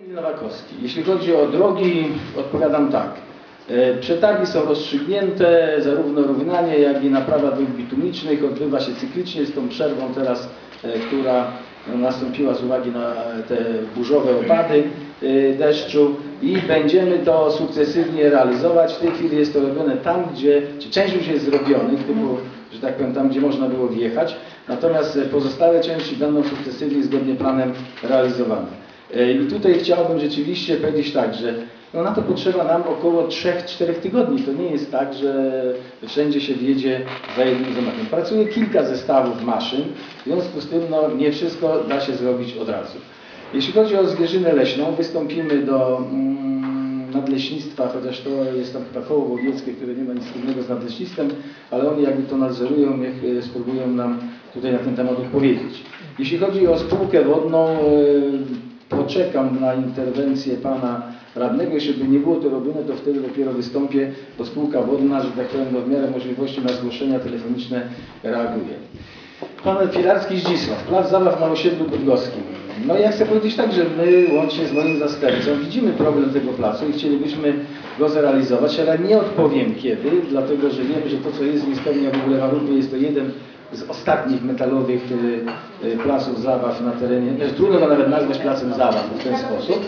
Emil Nowakowski. Jeśli chodzi o drogi, odpowiadam tak. Przetargi są rozstrzygnięte, zarówno równanie, jak i naprawa dróg bitumicznych odbywa się cyklicznie z tą przerwą teraz, która nastąpiła z uwagi na te burzowe opady deszczu i będziemy to sukcesywnie realizować. W tej chwili jest to robione tam, gdzie część już jest zrobionych, typu, że tak powiem, tam, gdzie można było wjechać, natomiast pozostałe części będą sukcesywnie zgodnie planem realizowane. I tutaj chciałbym rzeczywiście powiedzieć tak, że no na to potrzeba nam około 3-4 tygodni. To nie jest tak, że wszędzie się wjedzie za jednym zamachem. Pracuje kilka zestawów maszyn, w związku z tym no, nie wszystko da się zrobić od razu. Jeśli chodzi o zwierzynę leśną, wystąpimy do nadleśnictwa, chociaż to jest tam chyba koło łowieckie, które nie ma nic wspólnego z nadleśnictwem, ale oni jakby to nadzorują, niech spróbują nam tutaj na ten temat odpowiedzieć. Jeśli chodzi o spółkę wodną, poczekam na interwencję pana radnego. Jeśli by nie było to robione, to wtedy dopiero wystąpię, bo spółka wodna, że tak powiem, w miarę możliwości na zgłoszenia telefoniczne reaguje. Pan Filarski Zdzisław, plac zabaw na osiedlu bydgoskim. No ja chcę powiedzieć tak, że my łącznie z moim zastępcą widzimy problem tego placu i chcielibyśmy go zrealizować, ale nie odpowiem kiedy, dlatego że wiem, że to co jest nie spełnia w ogóle warunku, jest to jeden z ostatnich metalowych placów zabaw na terenie, trudno go nawet nazwać placem zabaw w ten sposób.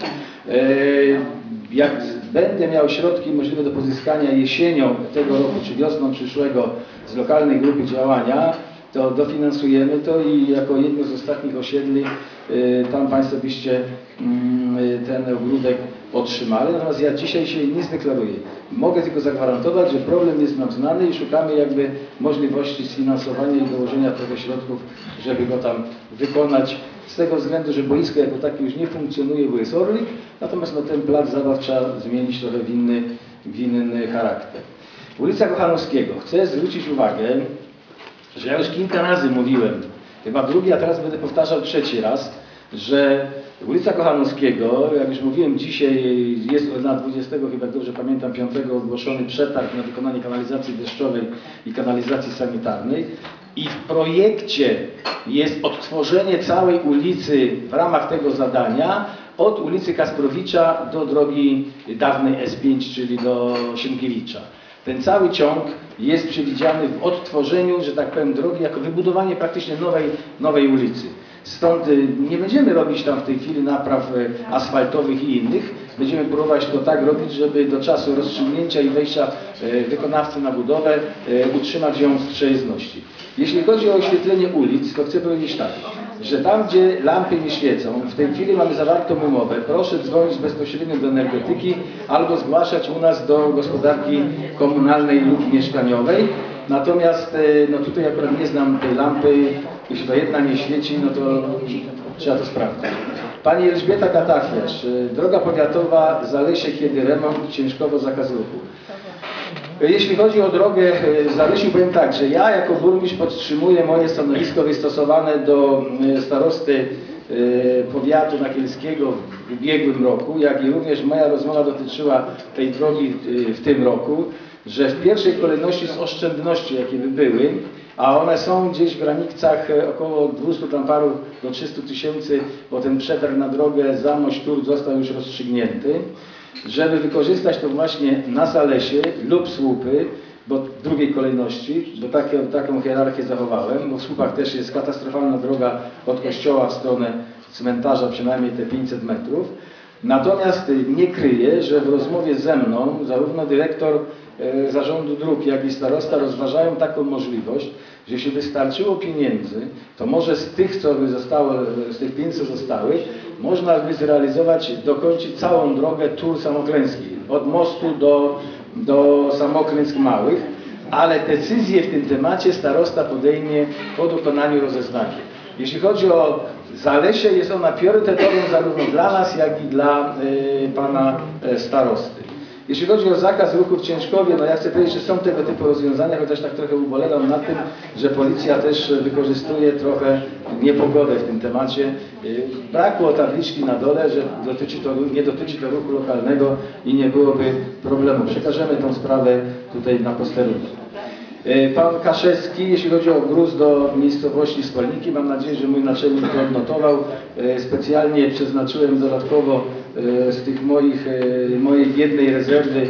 Jak będę miał środki możliwe do pozyskania jesienią tego roku czy wiosną przyszłego z lokalnej grupy działania, to dofinansujemy to i jako jedno z ostatnich osiedli tam Państwo byście ten ogródek otrzymali. Natomiast ja dzisiaj się nie zdeklaruję. Mogę tylko zagwarantować, że problem jest nam znany i szukamy jakby możliwości sfinansowania i dołożenia trochę środków, żeby go tam wykonać. Z tego względu, że boisko jako takie już nie funkcjonuje, bo jest Orlik, natomiast no, ten plac zabaw trzeba zmienić trochę w inny charakter. Ulica Kochanowskiego. Chcę zwrócić uwagę, że ja już kilka razy mówiłem, chyba drugi, a teraz będę powtarzał trzeci raz, że ulica Kochanowskiego, jak już mówiłem dzisiaj, jest na 20, chyba dobrze pamiętam, 5 ogłoszony przetarg na wykonanie kanalizacji deszczowej i kanalizacji sanitarnej i w projekcie jest odtworzenie całej ulicy w ramach tego zadania od ulicy Kasprowicza do drogi dawnej S5, czyli do Sienkiewicza. Ten cały ciąg jest przewidziany w odtworzeniu, że tak powiem, drogi, jako wybudowanie praktycznie nowej ulicy. Stąd nie będziemy robić tam w tej chwili napraw asfaltowych i innych. Będziemy próbować to tak robić, żeby do czasu rozstrzygnięcia i wejścia wykonawcy na budowę utrzymać ją w przejezdności. Jeśli chodzi o oświetlenie ulic, to chcę powiedzieć tak, że tam, gdzie lampy nie świecą, w tej chwili mamy zawartą umowę, proszę dzwonić bezpośrednio do energetyki albo zgłaszać u nas do gospodarki komunalnej lub mieszkaniowej. Natomiast no tutaj akurat nie znam tej lampy, jeśli to jedna nie świeci, no to trzeba to sprawdzić. Pani Elżbieta Katafiarz, droga powiatowa Zalesie, kiedy remont, Ciężkowo, zakaz ruchu. Jeśli chodzi o drogę Zalesiu, powiem tak, że ja jako burmistrz podtrzymuję moje stanowisko wystosowane do starosty powiatu nakielskiego w ubiegłym roku, jak i również moja rozmowa dotyczyła tej drogi w tym roku, że w pierwszej kolejności z oszczędności, jakie by były, a one są gdzieś w granicach około 200 tam paru do 300 tysięcy, bo ten przetarg na drogę Zamość-Turk został już rozstrzygnięty, żeby wykorzystać to właśnie na Zalesie lub Słupy, bo w drugiej kolejności, bo taką hierarchię zachowałem, bo w Słupach też jest katastrofalna droga od kościoła w stronę cmentarza, przynajmniej te 500 metrów. Natomiast nie kryję, że w rozmowie ze mną zarówno dyrektor Zarządu Dróg, jak i starosta rozważają taką możliwość, że jeśli wystarczyło pieniędzy, to może z tych, co by zostało, z tych 500 zostały, można by zrealizować, dokończyć całą drogę Tur Samoklęski, od mostu do Samoklęsk Małych, ale decyzję w tym temacie starosta podejmie po dokonaniu rozeznania. Jeśli chodzi o Zalesie, jest ona priorytetową zarówno dla nas, jak i dla pana starosty. Jeśli chodzi o zakaz ruchu w Ciężkowie, no ja chcę powiedzieć, że są tego typu rozwiązania, chociaż tak trochę ubolewam nad tym, że policja też wykorzystuje trochę niepogodę w tym temacie. Brakło tabliczki na dole, że nie dotyczy to ruchu lokalnego i nie byłoby problemu. Przekażemy tą sprawę tutaj na posterunku. Pan Kaszewski, jeśli chodzi o gruz do miejscowości Spalniki, mam nadzieję, że mój naczelnik to odnotował. Specjalnie przeznaczyłem dodatkowo z tych mojej biednej rezerwy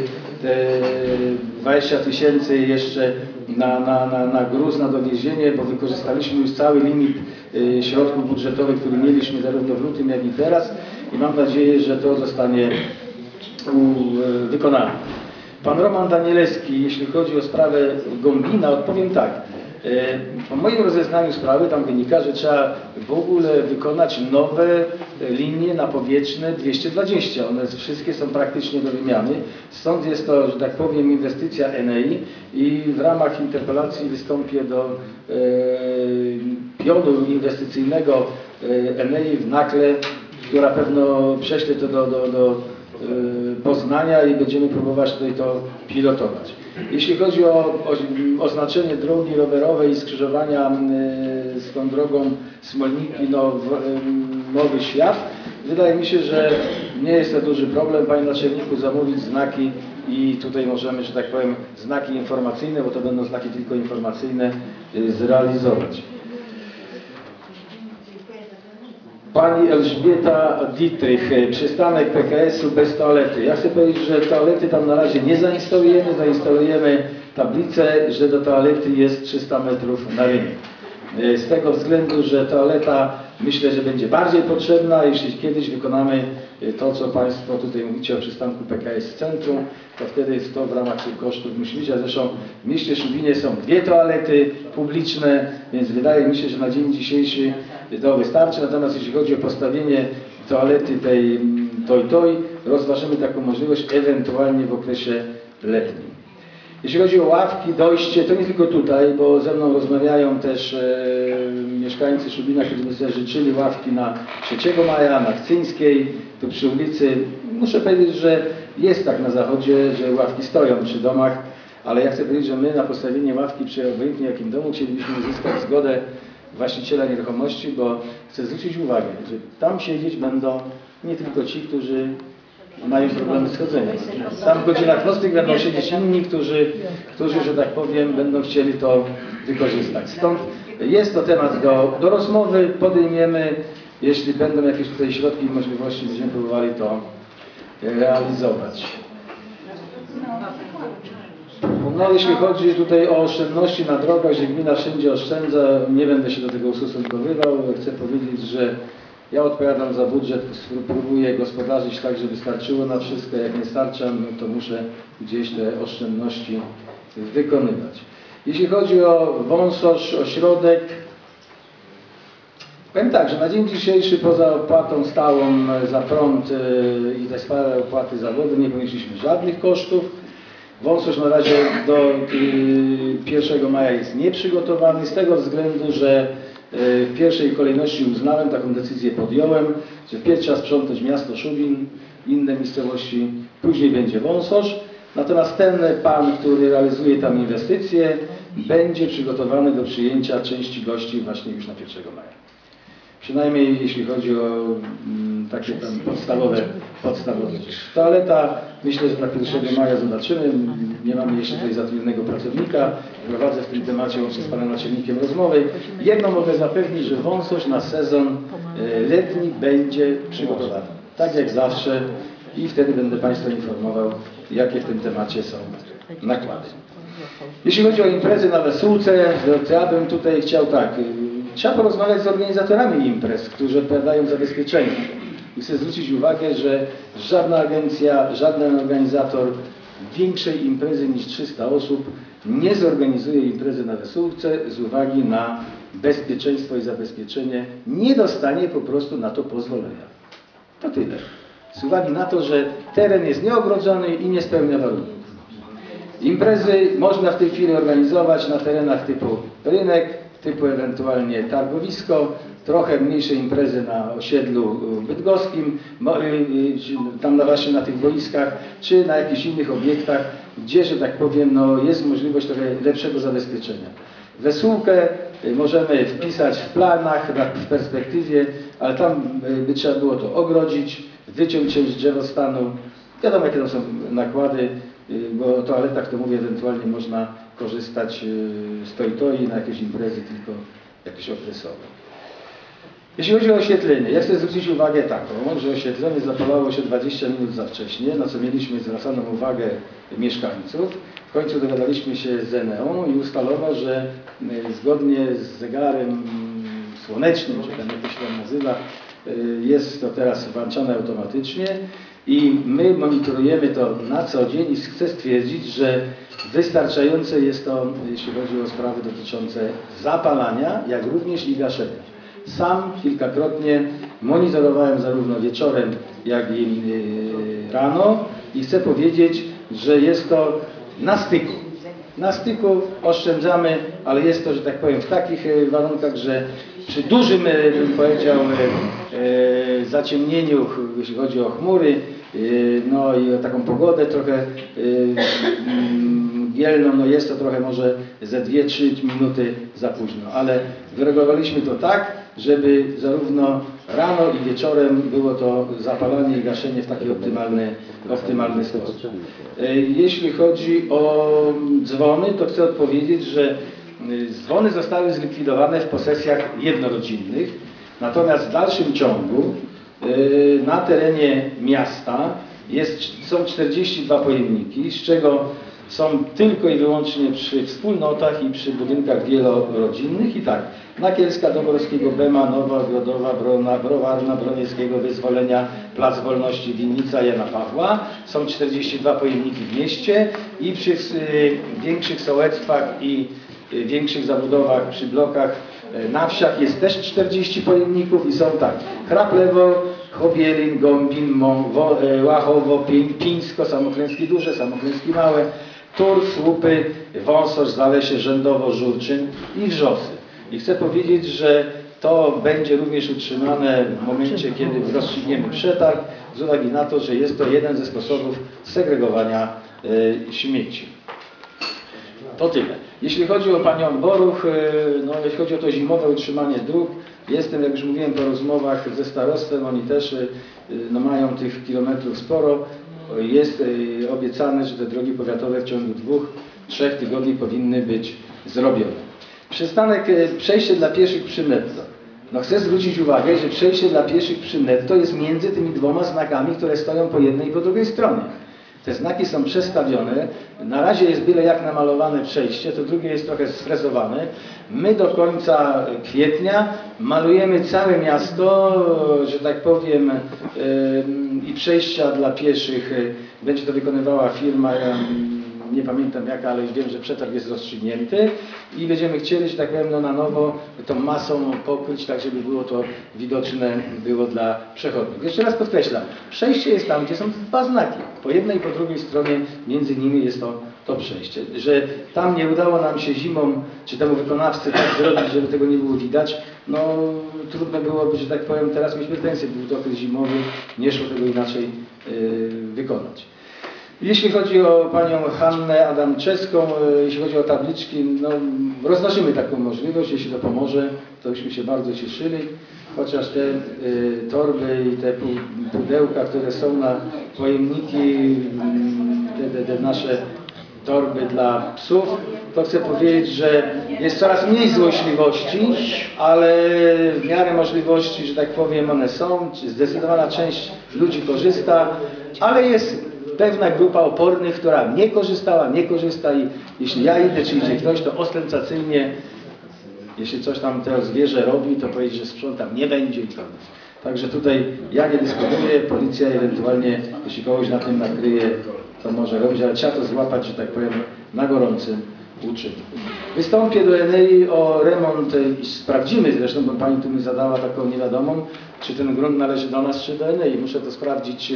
20 000 jeszcze na gruz, na dowiezienie, bo wykorzystaliśmy już cały limit środków budżetowych, który mieliśmy zarówno w lutym, jak i teraz i mam nadzieję, że to zostanie wykonane. Pan Roman Danielewski, jeśli chodzi o sprawę Gombina, odpowiem tak. Po moim rozeznaniu sprawy tam wynika, że trzeba w ogóle wykonać nowe linie napowietrzne 220. One wszystkie są praktycznie do wymiany. Stąd jest to, że tak powiem, inwestycja Enei i w ramach interpelacji wystąpię do pionu inwestycyjnego Enei w Nakle, która pewno prześle to do Poznania i będziemy próbować tutaj to pilotować. Jeśli chodzi o oznaczenie drogi rowerowej i skrzyżowania z tą drogą Smolniki, Nowy Świat, wydaje mi się, że nie jest to duży problem, panie naczelniku, zamówić znaki i tutaj możemy, że tak powiem, znaki informacyjne, bo to będą znaki tylko informacyjne, zrealizować. Pani Elżbieta Dietrich, przystanek PKS-u bez toalety. Ja chcę powiedzieć, że toalety tam na razie nie zainstalujemy. Zainstalujemy tablicę, że do toalety jest 300 metrów na rynek. Z tego względu, że toaleta myślę, że będzie bardziej potrzebna. Jeśli kiedyś wykonamy to, co Państwo tutaj mówicie o przystanku PKS Centrum, to wtedy jest to w ramach tych kosztów musi być. A zresztą w mieście Szubinie są 2 toalety publiczne, więc wydaje mi się, że na dzień dzisiejszy to wystarczy. Natomiast jeśli chodzi o postawienie toalety tej Toj, rozważymy taką możliwość ewentualnie w okresie letnim. Jeśli chodzi o ławki, dojście, to nie tylko tutaj, bo ze mną rozmawiają też mieszkańcy Szubina, którzy by sobie życzyli ławki na 3 maja, na Chcyńskiej, tu przy ulicy. Muszę powiedzieć, że jest tak na zachodzie, że ławki stoją przy domach, ale ja chcę powiedzieć, że my na postawienie ławki przy obojętnie jakim domu chcielibyśmy uzyskać zgodę właściciela nieruchomości, bo chcę zwrócić uwagę, że tam siedzieć będą nie tylko ci, którzy mają problemy z chodzeniem. Tam w godzinach nocnych będą siedzieć inni, którzy, że tak powiem, będą chcieli to wykorzystać. Stąd jest to temat do rozmowy, podejmiemy, jeśli będą jakieś tutaj środki i możliwości, będziemy próbowali to realizować. No, jeśli chodzi tutaj o oszczędności na drogach, że gmina wszędzie oszczędza, nie będę się do tego ustosunkowywał. Chcę powiedzieć, że ja odpowiadam za budżet, próbuję gospodarzyć tak, żeby starczyło na wszystko. Jak nie starcza, to muszę gdzieś te oszczędności wykonywać. Jeśli chodzi o Wąsosz, ośrodek, powiem tak, że na dzień dzisiejszy poza opłatą stałą za prąd i te stałe opłaty za wodę nie ponieśliśmy żadnych kosztów. Wąsosz na razie do 1 maja jest nieprzygotowany z tego względu, że w pierwszej kolejności uznałem, taką decyzję podjąłem, że wpierw trzeba sprzątać miasto Szubin, inne miejscowości, później będzie Wąsosz. Natomiast ten pan, który realizuje tam inwestycje, będzie przygotowany do przyjęcia części gości właśnie już na 1 maja. Przynajmniej jeśli chodzi o takie tam podstawowe rzeczy. Toaleta, myślę, że na 1 maja zobaczymy. Nie mamy jeszcze tutaj zatrudnionego pracownika. Prowadzę w tym temacie łącznie z panem naczelnikiem rozmowy. Jedno mogę zapewnić, że Wąsosz na sezon letni będzie przygotowany. Tak jak zawsze i wtedy będę Państwa informował, jakie w tym temacie są nakłady. Jeśli chodzi o imprezy na Wesołce, to ja bym tutaj chciał tak. Trzeba porozmawiać z organizatorami imprez, którzy odpowiadają za bezpieczeństwo. I chcę zwrócić uwagę, że żadna agencja, żaden organizator większej imprezy niż 300 osób nie zorganizuje imprezy na Wesołce z uwagi na bezpieczeństwo i zabezpieczenie. Nie dostanie po prostu na to pozwolenia. To tyle. Z uwagi na to, że teren jest nieogrodzony i nie spełnia warunków. Imprezy można w tej chwili organizować na terenach typu rynek, typu ewentualnie targowisko, trochę mniejsze imprezy na osiedlu bydgoskim, tam właśnie na tych boiskach, czy na jakichś innych obiektach, gdzie, że tak powiem, no, jest możliwość trochę lepszego zabezpieczenia. Wesołkę możemy wpisać w planach, w perspektywie, ale tam by trzeba było to ogrodzić, wyciąć część drzewostanu. Wiadomo, jakie tam są nakłady, bo o toaletach to mówię, ewentualnie można korzystać z Toj na jakieś imprezy tylko jakieś okresowe. Jeśli chodzi o oświetlenie, ja chcę zwrócić uwagę taką, że oświetlenie zapalało się 20 minut za wcześnie, na co mieliśmy zwracaną uwagę mieszkańców. W końcu dogadaliśmy się z Eneą i ustalono, że zgodnie z zegarem słonecznym, czy tam jak to się tam nazywa, jest to teraz włączane automatycznie i my monitorujemy to na co dzień i chcę stwierdzić, że wystarczające jest to, jeśli chodzi o sprawy dotyczące zapalania, jak również i gaszenia. Sam kilkakrotnie monitorowałem zarówno wieczorem, jak i rano i chcę powiedzieć, że jest to na styku. Na styku oszczędzamy, ale jest to, że tak powiem, w takich warunkach, że przy dużym, bym powiedział, zaciemnieniu, jeśli chodzi o chmury, no i o taką pogodę trochę mgielną, no jest to trochę może ze 2-3 minuty za późno, ale wyregulowaliśmy to tak, żeby zarówno rano i wieczorem było to zapalanie i gaszenie w taki optymalny sposób. Jeśli chodzi o dzwony, to chcę odpowiedzieć, że dzwony zostały zlikwidowane w posesjach jednorodzinnych, natomiast w dalszym ciągu na terenie miasta są 42 pojemniki, z czego są tylko i wyłącznie przy wspólnotach i przy budynkach wielorodzinnych i tak, Nakielska, Dąbrowskiego, Bema, Nowa, Grodowa, Brona, Browarna, Bronieckiego, Wyzwolenia, Plac Wolności, Winnica, Jana Pawła. Są 42 pojemniki w mieście i przy większych sołectwach i większych zabudowach, przy blokach na wsiach jest też 40 pojemników i są tak, Chraplewo, Chobielin, Gombin, Łachowo, Pińsko, Samoklęski Duże, Samoklęski Małe, Tur, Słupy, Wąsosz, Zalesie, Rzędowo, Żurczyn i Wrzosy. I chcę powiedzieć, że to będzie również utrzymane w momencie, kiedy rozstrzygniemy przetarg, z uwagi na to, że jest to jeden ze sposobów segregowania śmieci. To tyle. Jeśli chodzi o panią Boruch, no jeśli chodzi o to zimowe utrzymanie dróg, jestem, jak już mówiłem, po rozmowach ze starostwem, oni też no, mają tych kilometrów sporo. Jest obiecane, że te drogi powiatowe w ciągu 2-3 tygodni powinny być zrobione. Przystanek, przejście dla pieszych przy netto. No chcę zwrócić uwagę, że przejście dla pieszych przy netto jest między tymi dwoma znakami, które stoją po jednej i po drugiej stronie. Te znaki są przestawione, na razie jest byle jak namalowane przejście, to drugie jest trochę sfrezowane. My do końca kwietnia malujemy całe miasto, że tak powiem, i przejścia dla pieszych będzie to wykonywała firma, ja nie pamiętam jaka, ale już wiem, że przetarg jest rozstrzygnięty i będziemy chcieli, że tak powiem, no na nowo tą masą pokryć, tak żeby było to widoczne było dla przechodniów. Jeszcze raz podkreślam, przejście jest tam, gdzie są dwa znaki. Po jednej i po drugiej stronie między nimi jest to przejście. Że tam nie udało nam się zimą, czy temu wykonawcy tak zrobić, żeby tego nie było widać, no trudno byłoby, że tak powiem, teraz mieć pretensje, był to okres zimowy, nie szło tego inaczej wykonać. Jeśli chodzi o panią Hannę Adamczewską, jeśli chodzi o tabliczki, no, rozważymy taką możliwość, jeśli to pomoże, to byśmy się bardzo cieszyli, chociaż te torby i te pudełka, które są na pojemniki, te nasze torby dla psów, to chcę powiedzieć, że jest coraz mniej złośliwości, ale w miarę możliwości, że tak powiem, one są, zdecydowana część ludzi korzysta, ale jest pewna grupa opornych, która nie korzysta i jeśli ja idę, czy idzie ktoś, to ostentacyjnie, jeśli coś tam to zwierzę robi, to powiedzieć, że sprzątam nie będzie i koniec. Także tutaj ja nie dyskutuję, policja ewentualnie, jeśli kogoś na tym nakryje, to może robić, ale trzeba to złapać, że tak powiem, na gorącym uczynku. Wystąpię do Enei o remont i sprawdzimy zresztą, bo pani tu mi zadała taką niewiadomą, czy ten grunt należy do nas, czy do Enei. Muszę to sprawdzić,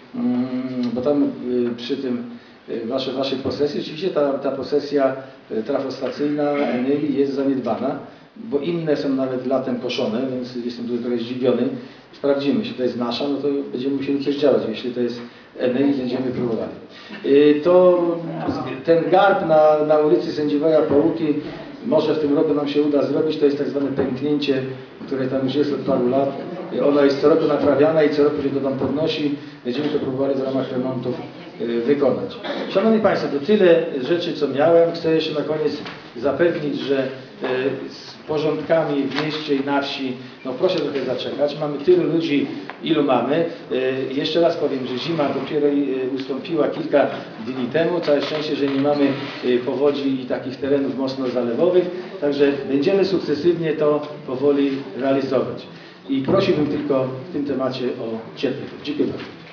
bo tam przy tym waszej posesji, oczywiście ta posesja trafostacyjna Enei jest zaniedbana, bo inne są nawet latem koszone, więc jestem tutaj trochę zdziwiony. Sprawdzimy, jeśli to jest nasza, no to będziemy musieli coś działać, jeśli to jest Enei, będziemy próbowali. To ten garb na ulicy Sędziwoja Połuki, może w tym roku nam się uda zrobić, to jest tak zwane pęknięcie, które tam już jest od paru lat. Ono jest co roku naprawiane i co roku się to tam podnosi. Będziemy to próbowali w ramach remontów wykonać. Szanowni Państwo, to tyle rzeczy, co miałem. Chcę jeszcze na koniec zapewnić, że z porządkami w mieście i na wsi, no proszę trochę zaczekać. Mamy tylu ludzi, ilu mamy. Jeszcze raz powiem, że zima dopiero ustąpiła kilka dni temu. Całe szczęście, że nie mamy powodzi i takich terenów mocno zalewowych. Także będziemy sukcesywnie to powoli realizować. I prosiłbym tylko w tym temacie o cierpliwość. Dziękuję bardzo.